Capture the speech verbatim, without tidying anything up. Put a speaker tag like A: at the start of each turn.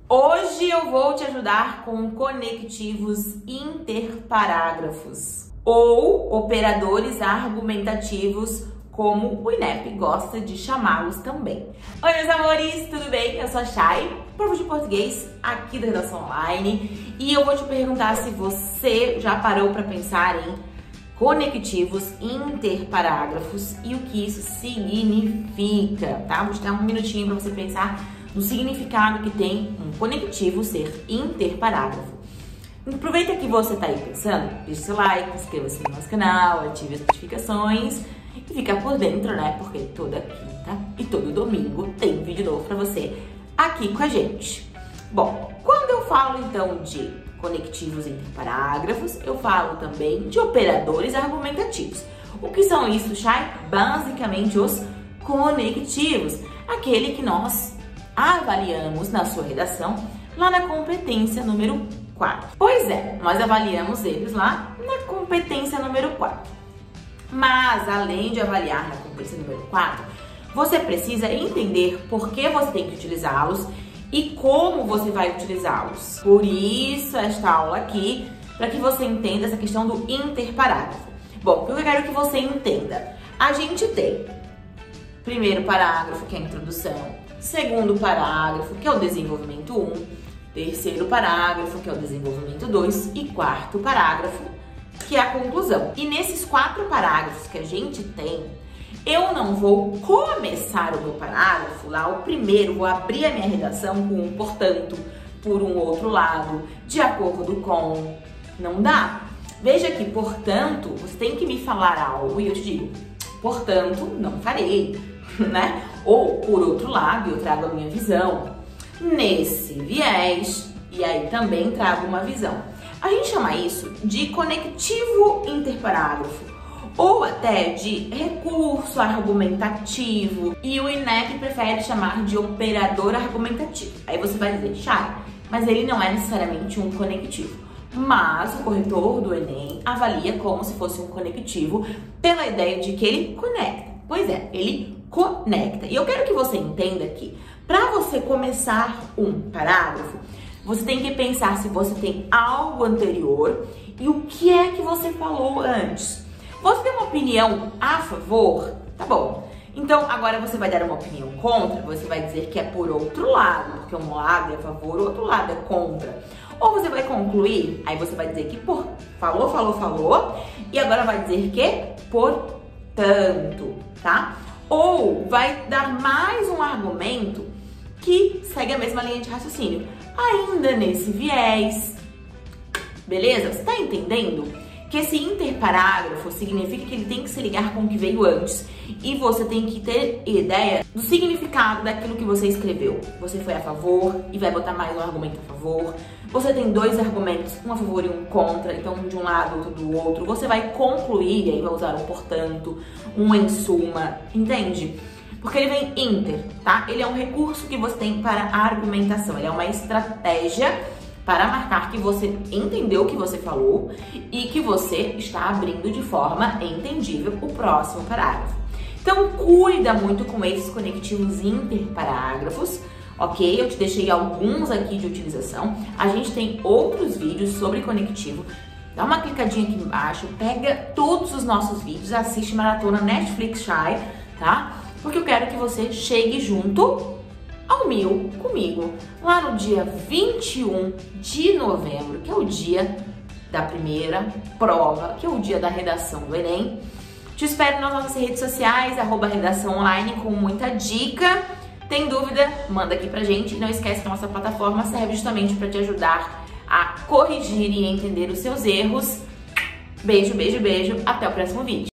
A: Hoje eu vou te ajudar com conectivos interparágrafos ou operadores argumentativos, como o INEP gosta de chamá-los também. Oi, meus amores, tudo bem? Eu sou a Chay, prof de português aqui da Redação Online, e eu vou te perguntar se você já parou para pensar em conectivos interparágrafos e o que isso significa, tá? Vou te dar um minutinho para você pensar no significado que tem um conectivo ser interparágrafo. Aproveita que você tá aí pensando, deixa seu like, inscreva-se no nosso canal, ative as notificações e fica por dentro, né? Porque toda quinta e todo domingo tem vídeo novo para você aqui com a gente. Bom, quando eu falo então de conectivos interparágrafos, eu falo também de operadores argumentativos. O que são isso, Chay? Basicamente os conectivos, aquele que nós avaliamos na sua redação lá na competência número quatro. Pois é, nós avaliamos eles lá na competência número quatro. Mas, além de avaliar na competência número quatro, você precisa entender por que você tem que utilizá-los e como você vai utilizá-los. Por isso, esta aula aqui, para que você entenda essa questão do interparágrafo. Bom, o que eu quero que você entenda? A gente tem primeiro parágrafo, que é a introdução, segundo parágrafo, que é o desenvolvimento um, terceiro parágrafo, que é o desenvolvimento dois, e quarto parágrafo, que é a conclusão. E nesses quatro parágrafos que a gente tem, eu não vou começar o meu parágrafo lá, o primeiro, vou abrir a minha redação com um portanto, por um outro lado, de acordo com. Não dá. Veja que, portanto, você tem que me falar algo e eu te digo, portanto, não farei, né? Ou, por outro lado, eu trago a minha visão nesse viés e aí também trago uma visão. A gente chama isso de conectivo interparágrafo ou até de recurso argumentativo, e o INEP prefere chamar de operador argumentativo. Aí você vai dizer, Chay, mas ele não é necessariamente um conectivo. Mas o corretor do Enem avalia como se fosse um conectivo pela ideia de que ele conecta. Pois é, ele conecta. E eu quero que você entenda que para você começar um parágrafo, você tem que pensar se você tem algo anterior e o que é que você falou antes. Você tem uma opinião a favor? Tá bom. Então, agora você vai dar uma opinião contra, você vai dizer que é por outro lado, porque um lado é a favor, o outro lado é contra. Ou você vai concluir, aí você vai dizer que por falou, falou, falou, e agora vai dizer que portanto, tá? Ou vai dar mais um argumento que segue a mesma linha de raciocínio, ainda nesse viés. Beleza? Você tá entendendo? Que esse interparágrafo significa que ele tem que se ligar com o que veio antes e você tem que ter ideia do significado daquilo que você escreveu. Você foi a favor e vai botar mais um argumento a favor. Você tem dois argumentos, um a favor e um contra, então um de um lado, outro do outro. Você vai concluir e aí vai usar um portanto, um em suma, entende? Porque ele vem inter, tá? Ele é um recurso que você tem para a argumentação, ele é uma estratégia para marcar que você entendeu o que você falou e que você está abrindo de forma entendível o próximo parágrafo. Então, cuida muito com esses conectivos interparágrafos, ok? Eu te deixei alguns aqui de utilização. A gente tem outros vídeos sobre conectivo. Dá uma clicadinha aqui embaixo, pega todos os nossos vídeos, assiste maratona Netflix Chay, tá? Porque eu quero que você chegue junto ao mil comigo, lá no dia vinte e um de novembro, que é o dia da primeira prova, que é o dia da redação do Enem. Te espero nas nossas redes sociais, arroba redação online, com muita dica. Tem dúvida? Manda aqui pra gente. E não esquece que a nossa plataforma serve justamente para te ajudar a corrigir e entender os seus erros. Beijo, beijo, beijo. Até o próximo vídeo.